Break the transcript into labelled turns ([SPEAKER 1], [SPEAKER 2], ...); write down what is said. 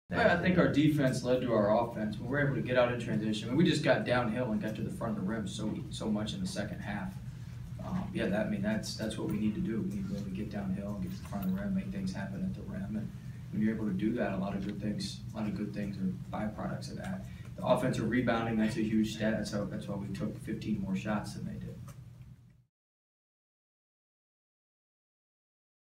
[SPEAKER 1] I think our defense led to our offense. When we're able to get out in transition, I mean, we just got downhill and got to the front of the rim so much in the second half. That's what we need to do. We need to be able to get downhill and get to the front of the rim, make things happen at the rim. And when you're able to do that, a lot of good things are byproducts of that. The offensive rebounding, that's a huge stat. That's why we took 15 more shots than they did.